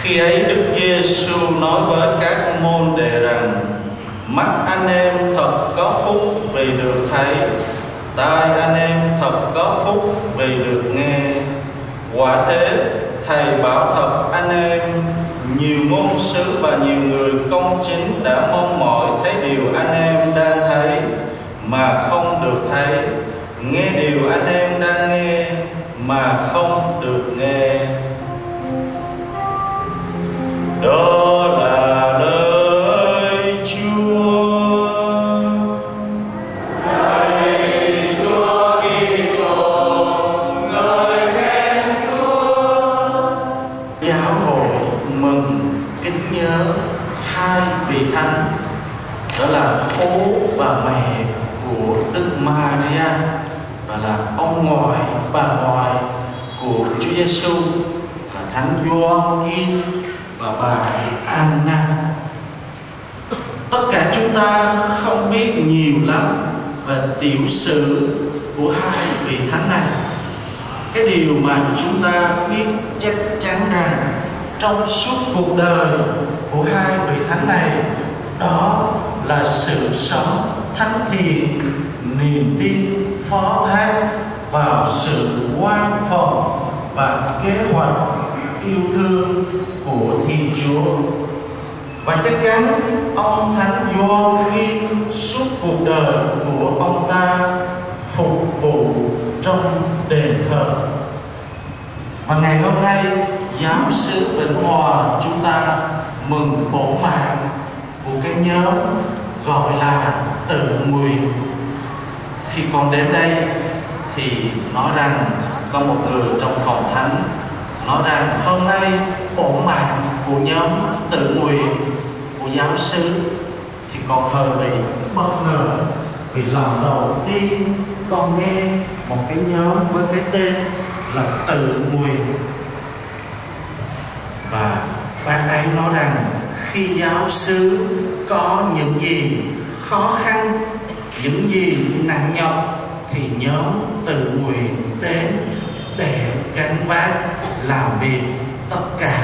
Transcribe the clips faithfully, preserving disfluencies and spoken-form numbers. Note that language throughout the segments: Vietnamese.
Khi ấy Đức Giêsu nói với các môn đệ rằng: mắt anh em thật có phúc vì được thấy, tai anh em thật có phúc vì được nghe. Quả thế, Thầy bảo thật anh em, nhiều ngôn sứ và nhiều người công chính đã mong mỏi thấy điều anh em đang thấy mà không được thấy, nghe điều anh em đang nghe mà không được nghe. Đó là lời Chúa. Lạy Chúa Kitô, ngợi khen Chúa. Giáo hội mừng kính nhớ hai vị thánh, đó là bố và mẹ của Đức Maria, và là ông ngoại bà ngoại của Chúa Giêsu, là Thánh Gioan-kim và bà Anna. Tất cả chúng ta không biết nhiều lắm về tiểu sử của hai vị thánh này. Cái điều mà chúng ta biết chắc chắn rằng trong suốt cuộc đời của hai vị thánh này, đó là sự sống thánh thiện, niềm tin phó thác vào sự quan phòng và kế hoạch yêu thương của Thiên Chúa. Và chắc chắn ông Thánh Gioan-kim suốt cuộc đời của ông ta phục vụ trong đền thờ. Và ngày hôm nay, giáo xứ Vĩnh Hòa chúng ta mừng bổ mạng của cái nhóm gọi là Tự Nguyện. Khi con đến đây thì nói rằng có một người trong phòng thánh nói rằng hôm nay bổ mạng của nhóm Tự Nguyện của giáo xứ, thì con hơi bị bất ngờ, vì lần đầu tiên con nghe một cái nhóm với cái tên là Tự Nguyện. Và bác ấy nói rằng khi giáo xứ có những gì khó khăn, những gì nặng nhọc, thì nhóm Tự Nguyện đến để gánh vác làm việc tất cả.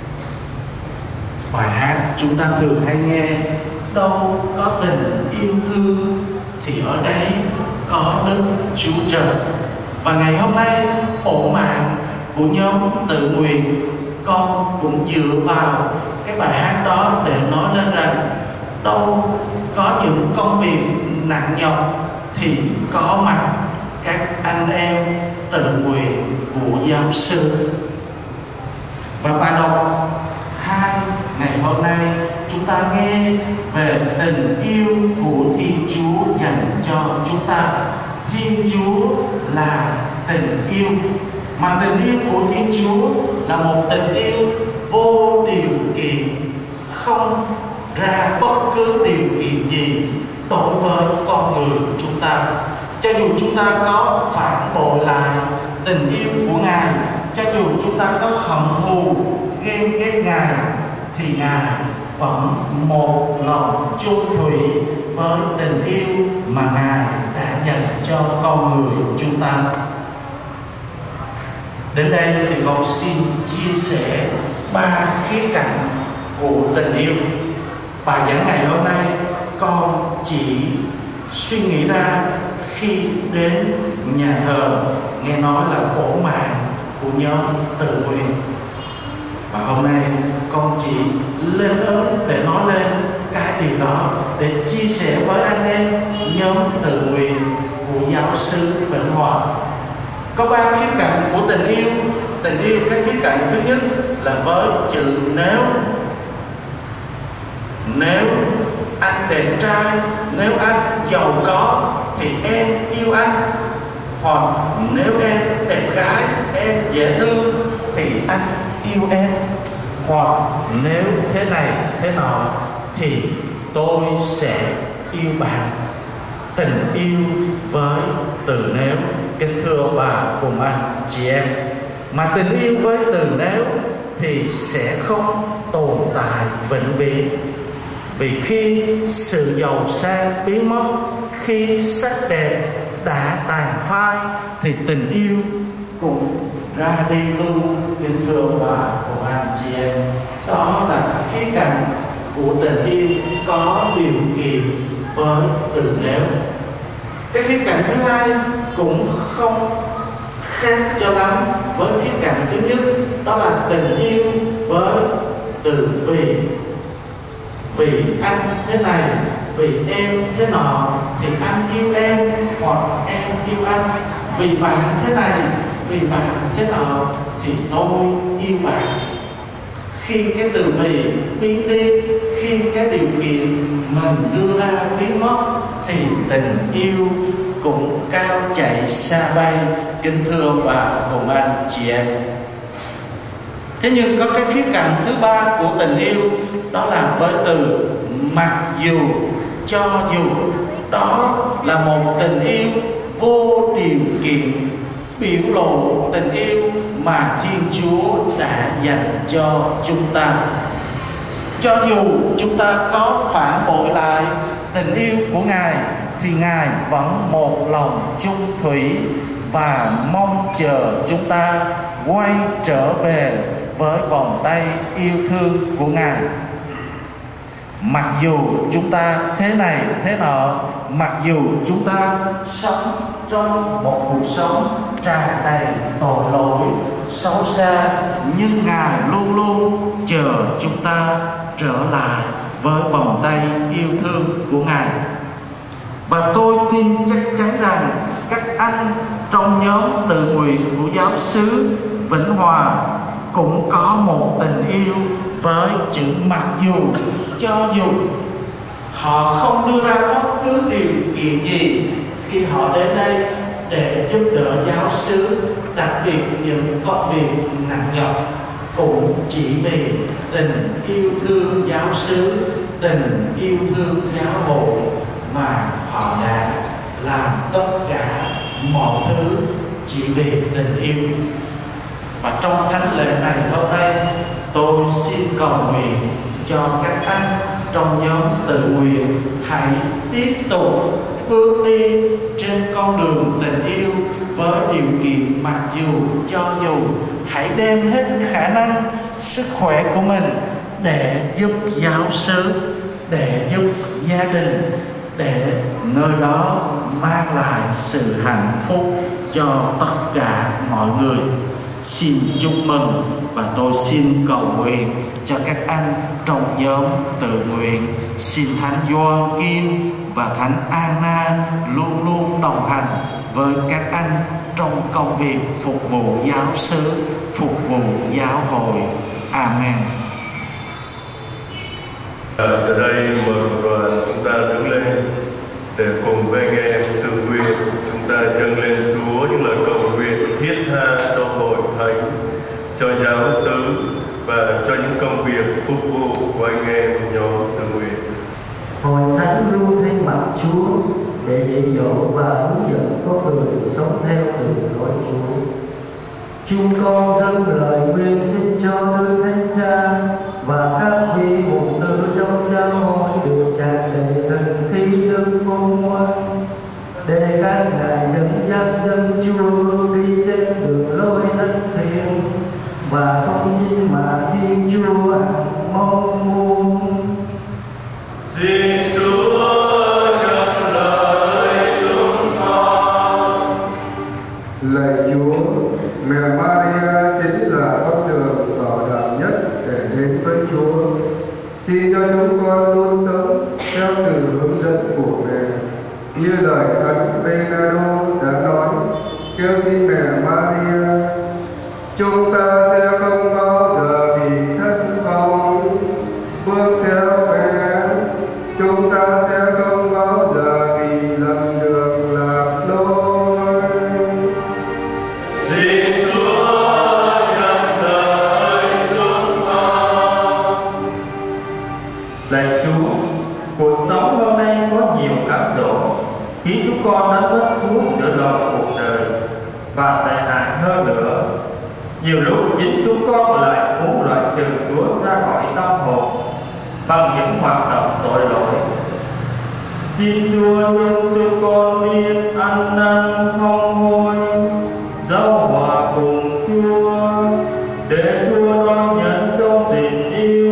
Bài hát chúng ta thường hay nghe: đâu có tình yêu thương thì ở đây có Đức Chúa Trời. Và ngày hôm nay bổ mạng của nhóm Tự Nguyện, con cũng dựa vào cái bài hát đó để nói lên rằng đâu có những công việc nặng nhọc thì có mặt các anh em Tự Nguyện của giáo sư. Và bài đọc hai ngày hôm nay chúng ta nghe về tình yêu của Thiên Chúa dành cho chúng ta. Thiên Chúa là tình yêu, mà tình yêu của Thiên Chúa là một tình yêu vô điều kiện, không ra bất cứ điều kiện gì đối với con người chúng ta. Cho dù chúng ta có phản bội lại tình yêu của Ngài, cho dù chúng ta có hận thù ghen ghét Ngài, thì Ngài vẫn một lòng chung thủy với tình yêu mà Ngài đã dành cho con người chúng ta. Đến đây thì con xin chia sẻ ba khía cạnh của tình yêu. Bài giảng ngày hôm nay con chỉ suy nghĩ ra khi đến nhà thờ nghe nói là bổ mạng của nhóm Tự Nguyện. Và hôm nay con chỉ lên ơn để nói lên cái điều đó, để chia sẻ với anh em nhóm Tự Nguyện của giáo xứ Vĩnh Hòa. Có ba khía cạnh của tình yêu. Tình yêu, cái khía cạnh thứ nhất là với chữ nếu. Nếu anh đẹp trai, nếu anh giàu có thì em yêu anh. Hoặc nếu em đẹp gái, em dễ thương thì anh yêu em. Hoặc nếu thế này thế nọ thì tôi sẽ yêu bạn. Tình yêu với từ nếu, kính thưa bà cùng anh chị em, mà tình yêu với từ nếu thì sẽ không tồn tại vĩnh viễn. Vì khi sự giàu sang biến mất, khi sắc đẹp đã tàn phai, thì tình yêu cũng ra đi luôn, kính thưa bà cùng anh chị em. Đó là khía cạnh của tình yêu có điều kiện với từ nếu. Cái khía cạnh thứ hai cũng không khác cho lắm với khía cạnh thứ nhất, đó là tình yêu với từ vì. Vì anh thế này, vì em thế nọ thì anh yêu em, hoặc em yêu anh. Vì bạn thế này, vì bạn thế nọ thì tôi yêu bạn. Khi cái từ vì biến đi, khi cái điều kiện mình đưa ra biến mất, thì tình yêu cũng cao chạy xa bay. Kính thưa ông bà, cùng anh chị em. Thế nhưng có cái khía cạnh thứ ba của tình yêu, đó là với từ mặc dù, cho dù. Đó là một tình yêu vô điều kiện, biểu lộ tình yêu mà Thiên Chúa đã dành cho chúng ta. Cho dù chúng ta có phản bội lại tình yêu của Ngài, thì Ngài vẫn một lòng chung thủy và mong chờ chúng ta quay trở về với vòng tay yêu thương của Ngài. Mặc dù chúng ta thế này thế nọ, mặc dù chúng ta sống trong một cuộc sống tràn đầy tội lỗi, xấu xa, nhưng Ngài luôn luôn chờ chúng ta trở lại với vòng tay yêu thương của Ngài. Và tôi tin chắc chắn rằng các anh trong nhóm tự nguyện của giáo xứ Vĩnh Hòa cũng có một tình yêu với chữ mặc dù, cho dù. Họ không đưa ra bất cứ điều kiện gì khi họ đến đây để giúp đỡ giáo xứ, đặc biệt những công việc nặng nhọc, cũng chỉ vì tình yêu thương giáo xứ, tình yêu thương giáo hội mà họ đã làm tất cả mọi thứ chỉ vì tình yêu. Và trong thánh lễ này hôm nay, tôi xin cầu nguyện cho các anh trong nhóm tự nguyện hãy tiếp tục bước đi trên con đường tình yêu với điều kiện mặc dù, cho dù. Hãy đem hết khả năng, sức khỏe của mình để giúp giáo xứ, để giúp gia đình, để nơi đó mang lại sự hạnh phúc cho tất cả mọi người. Xin chúc mừng và tôi xin cầu nguyện cho các anh trong nhóm tự nguyện. Xin Thánh Gioan Kim và Thánh Anna luôn luôn đồng hành với các anh trong công việc phục vụ giáo xứ, phục vụ giáo hội. Amen. Giờ đây mời đoàn chúng ta đứng lên để cùng với anh em tự nguyện chúng ta dâng lên Chúa những lời cầu nguyện thiết tha cho hội thánh, cho giáo xứ và cho những công việc phục vụ của anh em nhóm tự nguyện. Hội thánh luôn thay mặt Chúa để dạy dỗ và hướng dẫn con người sống theo đường lối Chúa. Chúng con dâng lời nguyện xin cho Đức Thánh Cha và các vị mục tử trong giáo hội được tràn đầy thần khí đức khôn ngoan, để các ngài dẫn dắt dân Chúa đi trên đường lối thánh thiện và công chính mà Thiên Chúa mong muốn. Xin Chúa nhận lời chúng con. Lạy Chúa, mẹ Maria chính là con đường bảo đảm nhất để đến với Chúa. Xin cho chúng con luôn sống theo sự hướng dẫn của mẹ, như lời Thánh Bernardo đã nói. Kêu xin mẹ Maria, chúng ta sẽ không bao giờ bị thất vọng. Bước theo mẹ, chúng ta sẽ không bao giờ bị lầm đường lạc lối. Xin Chúa nhận lời chúng con. Lạy Chúa, cuộc sống hôm nay có nhiều cám dỗ khiến chúng con đã mất Chúa giữa lòng cuộc đời, và tệ hại hơn nữa, nhiều lúc chính chúng con lại muốn loại trừ Chúa ra khỏi tâm hồn bằng những hoạt động tội lỗi. Xin Chúa giúp chúng con biết ăn năn không hối, giao hòa cùng Chúa, để Chúa đón nhận trong tình yêu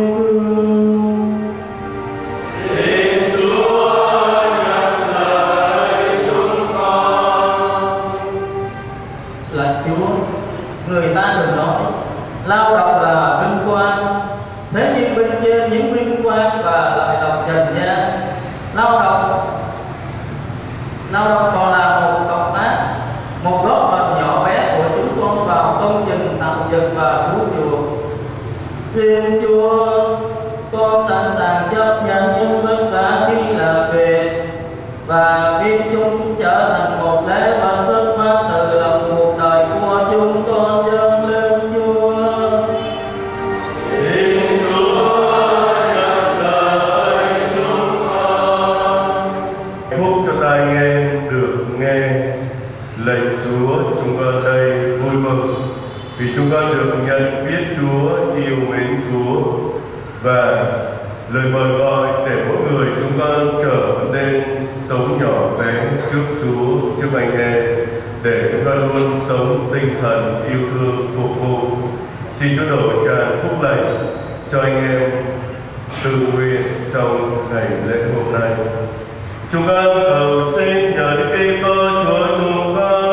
Thiên Chúa, con sẵn sàng chấp nhận những vất vả khi làm việc và biết chúng trở thành một lễ vật xuất phát từ lòng cuộc đời của chúng con dâng lên Chúa. Xin Chúa nhận lời chúng con. Phúc cho tai nghe được nghe. Lạy Chúa, chúng con đây vui mừng vì chúng con được nhận biết Chúa, yêu mến Chúa và lời mời gọi để mỗi người chúng con trở nên sống nhỏ bé trước Chúa, trước anh em, để chúng con luôn sống tinh thần yêu thương phục vụ. Xin Chúa đổ tràn phúc lành cho anh em tự nguyện trong ngày lễ hôm nay. Chúng con cầu xin nhờ Đức Kitô Chúa chúng con.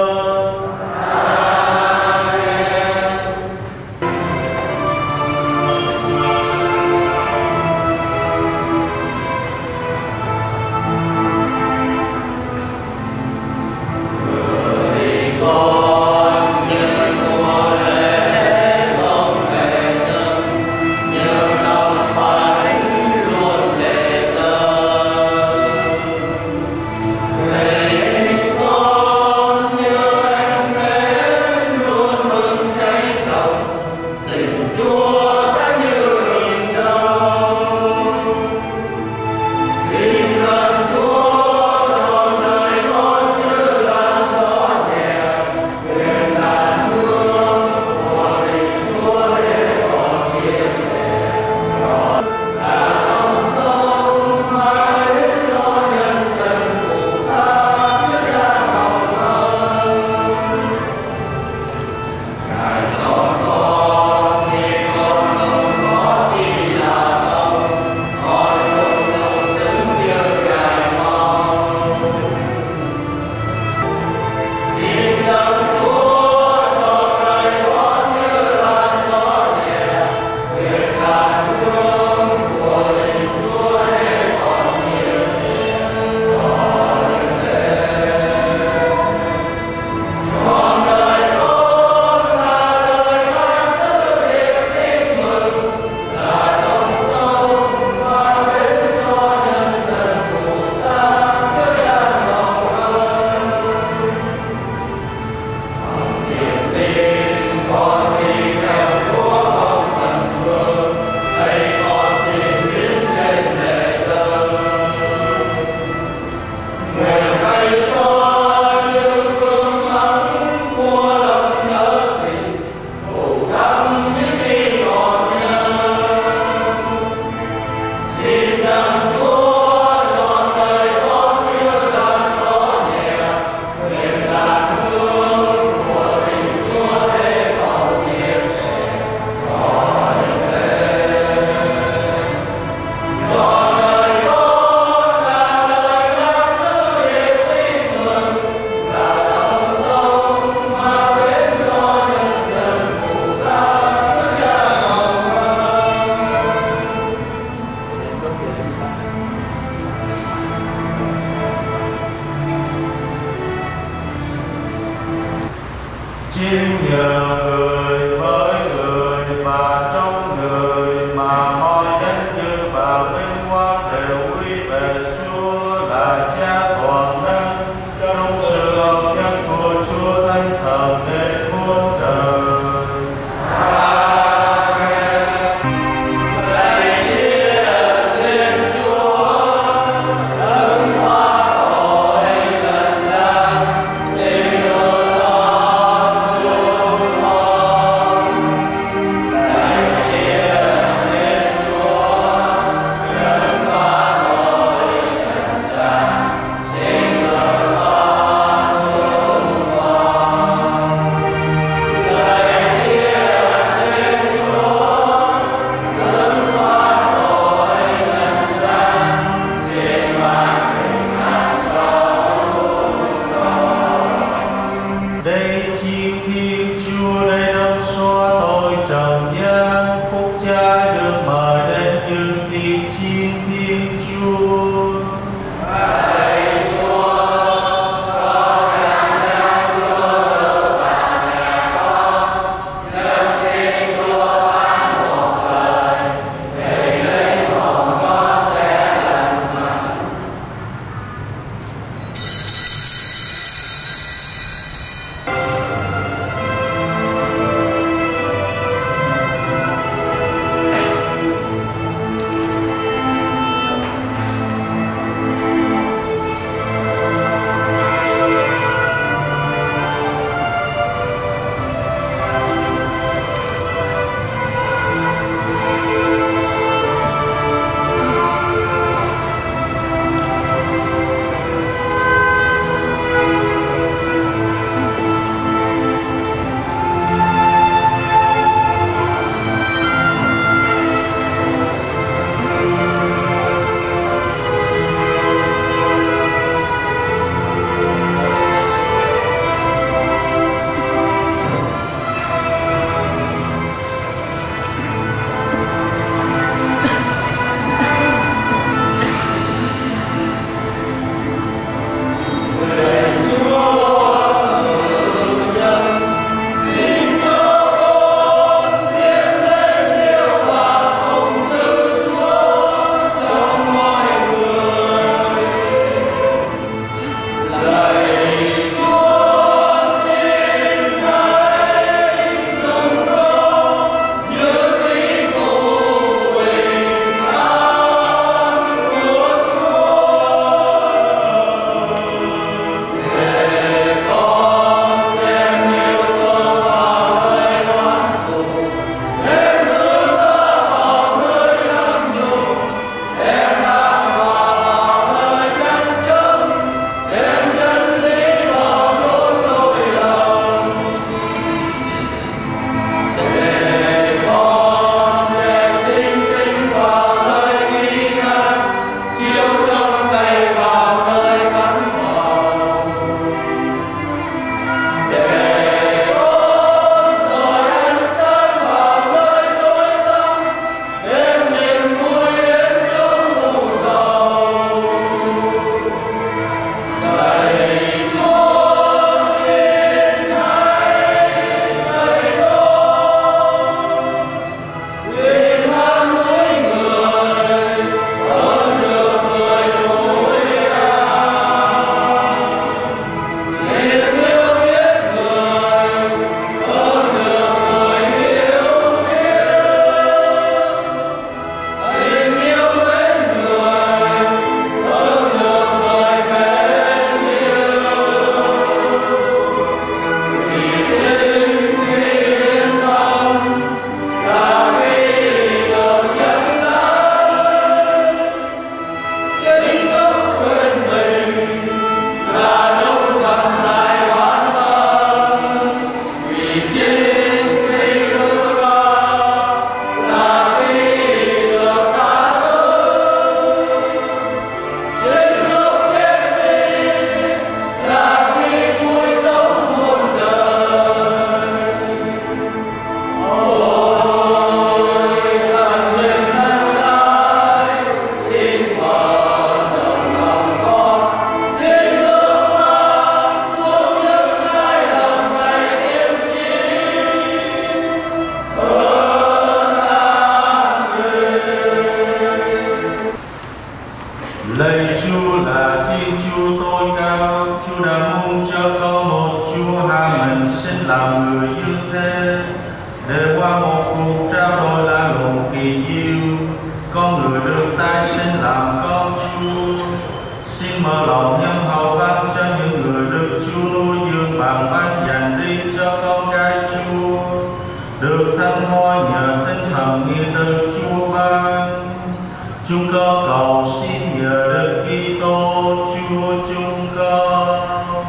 Lạy Chúa là Thiên Chúa tối cao, Chúa đã muốn cho có một Chúa hạ mình sinh làm người như thế, để qua một cuộc trao đổi lạ lùng kỳ diệu, con người được tái sinh làm con Chúa. Xin mở lòng nhân hậu ban cho những người được Chúa nuôi dưỡng bằng ban dành riêng cho con cái Chúa, được thăng hoa nhờ tinh thần nghĩa từ Chúa ban. Chúng con cầu xin nhờ Đức Kitô Chúa chúng con.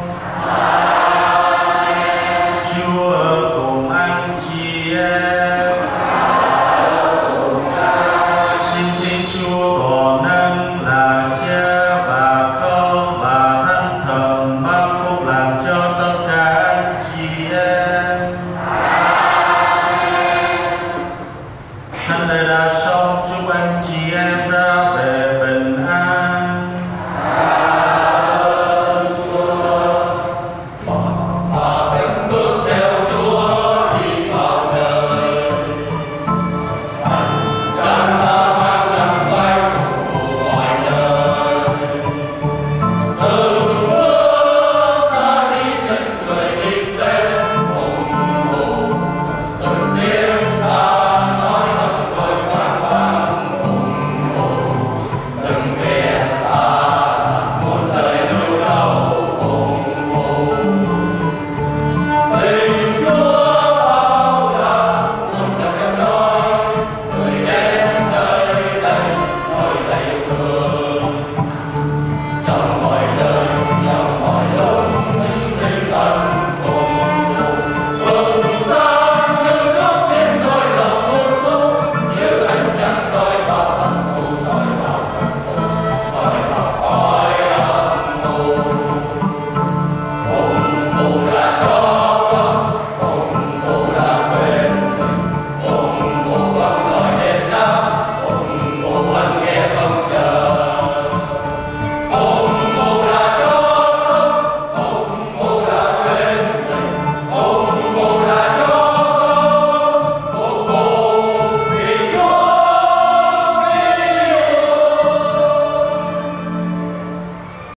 Chúa ở cùng anh chị em. Xin Thiên Chúa còn năng là Cha và Con và Thánh Thần ban phúc lành cho tất cả anh chị em. Thánh Lễ đã xong, chúc anh